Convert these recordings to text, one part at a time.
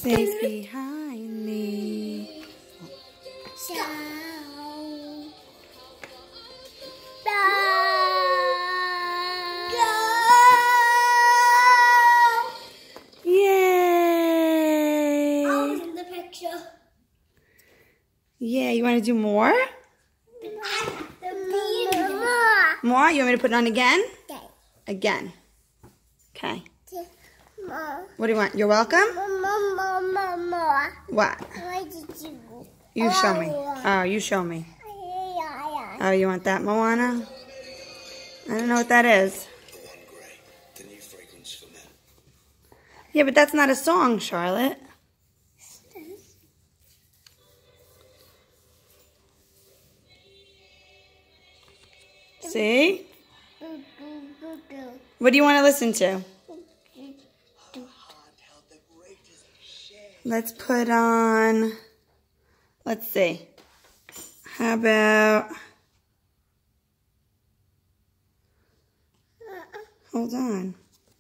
Safe behind me. So, Yay! I'll in the picture. Yeah, you want to do more? More? You want me to put it on again? Okay. Again. Okay. More. What do you want? You're welcome? More. What? What did you? You show me. Oh, you show me. Oh, you want that, Moana? I don't know what that is. Yeah, but that's not a song, Charlotte. See? What do you want to listen to? Let's put on, let's see. How about, hold on.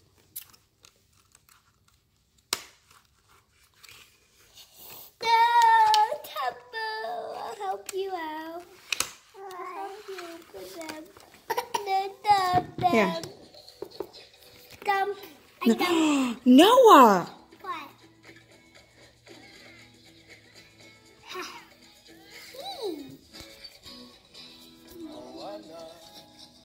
I'll help you out. I'll help you with them. Here. Come. Noah!